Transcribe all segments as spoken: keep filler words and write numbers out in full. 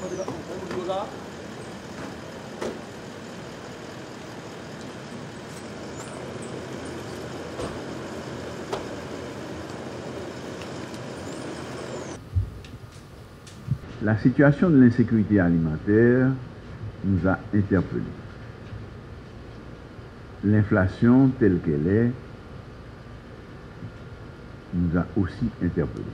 La situation de l'insécurité alimentaire nous a interpellés. L'inflation telle qu'elle est nous a aussi interpellés.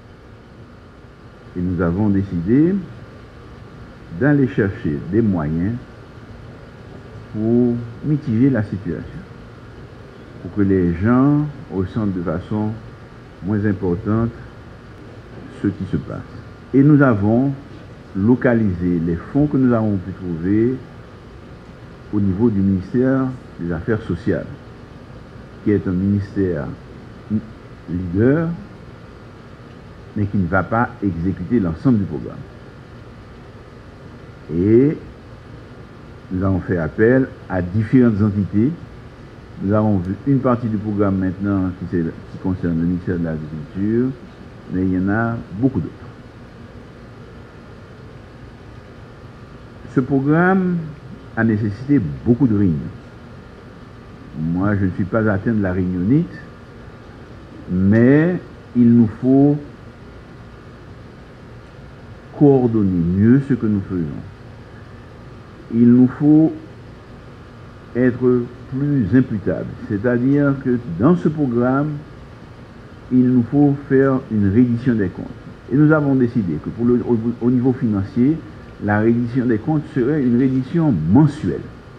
Et nous avons décidé d'aller chercher des moyens pour mitiger la situation, pour que les gens ressentent de façon moins importante ce qui se passe. Et nous avons localisé les fonds que nous avons pu trouver au niveau du ministère des Affaires sociales, qui est un ministère leader, mais qui ne va pas exécuter l'ensemble du programme. Et nous avons fait appel à différentes entités. Nous avons vu une partie du programme maintenant qui, qui concerne le ministère de l'Agriculture, mais il y en a beaucoup d'autres. Ce programme a nécessité beaucoup de réunions. Moi, je ne suis pas atteint de la réunionnite, mais il nous faut coordonner mieux ce que nous faisons. Il nous faut être plus imputables, c'est-à-dire que dans ce programme, il nous faut faire une reddition des comptes. Et nous avons décidé que pour le, au, au niveau financier, la reddition des comptes serait une reddition mensuelle,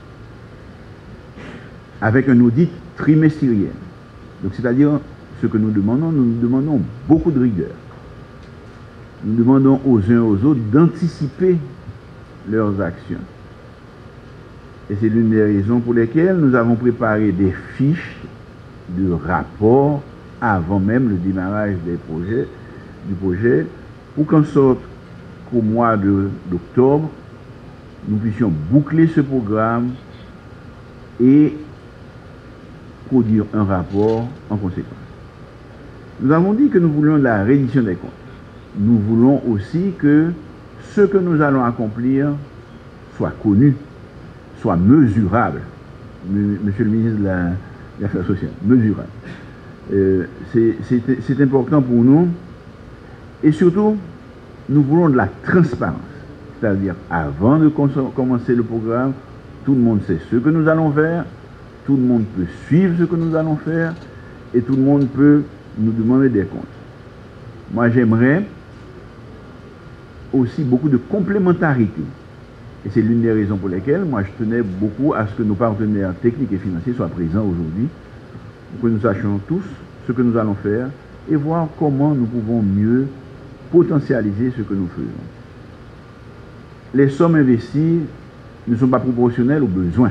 avec un audit trimestriel. Donc, c'est-à-dire, ce que nous demandons, nous, nous demandons beaucoup de rigueur. Nous demandons aux uns aux autres d'anticiper leurs actions. Et c'est l'une des raisons pour lesquelles nous avons préparé des fiches de rapport avant même le démarrage des projets, du projet, pour qu'en sorte qu'au mois d'octobre, nous puissions boucler ce programme et produire un rapport en conséquence. Nous avons dit que nous voulons la reddition des comptes. Nous voulons aussi que ce que nous allons accomplir soit connu, soit mesurable. Monsieur le ministre de l'Affaires sociales, mesurable. Euh, c'est important pour nous. Et surtout, nous voulons de la transparence. C'est-à-dire, avant de commencer le programme, tout le monde sait ce que nous allons faire, tout le monde peut suivre ce que nous allons faire, et tout le monde peut nous demander des comptes. Moi, j'aimerais aussi beaucoup de complémentarité. Et c'est l'une des raisons pour lesquelles moi, je tenais beaucoup à ce que nos partenaires techniques et financiers soient présents aujourd'hui, pour que nous sachions tous ce que nous allons faire et voir comment nous pouvons mieux potentialiser ce que nous faisons. Les sommes investies ne sont pas proportionnelles aux besoins,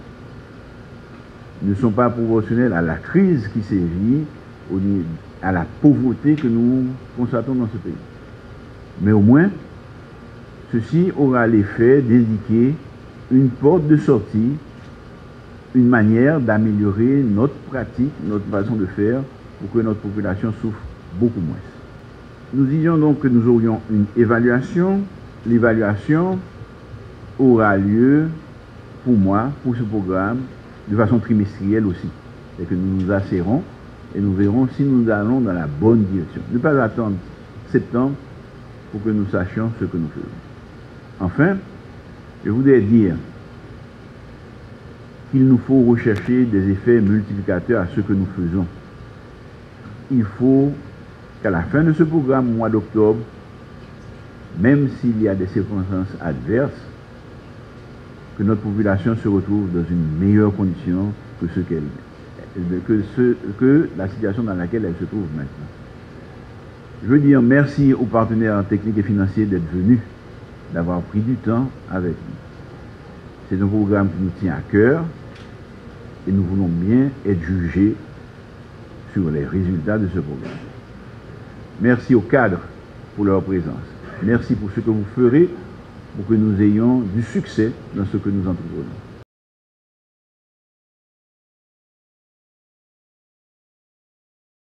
ne sont pas proportionnelles à la crise qui sévit, à la pauvreté que nous constatons dans ce pays. Mais au moins, ceci aura l'effet d'indiquer une porte de sortie, une manière d'améliorer notre pratique, notre façon de faire, pour que notre population souffre beaucoup moins. Nous disions donc que nous aurions une évaluation. L'évaluation aura lieu, pour moi, pour ce programme, de façon trimestrielle aussi. C'est que nous nous asserrons et nous verrons si nous allons dans la bonne direction. Ne pas attendre septembre pour que nous sachions ce que nous faisons. Enfin, je voudrais dire qu'il nous faut rechercher des effets multiplicateurs à ce que nous faisons. Il faut qu'à la fin de ce programme, au mois d'octobre, même s'il y a des circonstances adverses, que notre population se retrouve dans une meilleure condition que, ce qu'elle, que, ce, que la situation dans laquelle elle se trouve maintenant. Je veux dire merci aux partenaires techniques et financiers d'être venus, d'avoir pris du temps avec nous. C'est un programme qui nous tient à cœur et nous voulons bien être jugés sur les résultats de ce programme. Merci aux cadres pour leur présence. Merci pour ce que vous ferez pour que nous ayons du succès dans ce que nous entreprenons.